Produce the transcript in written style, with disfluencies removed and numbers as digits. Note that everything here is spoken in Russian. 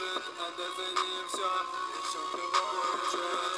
может, это за ним все. Еще кого уже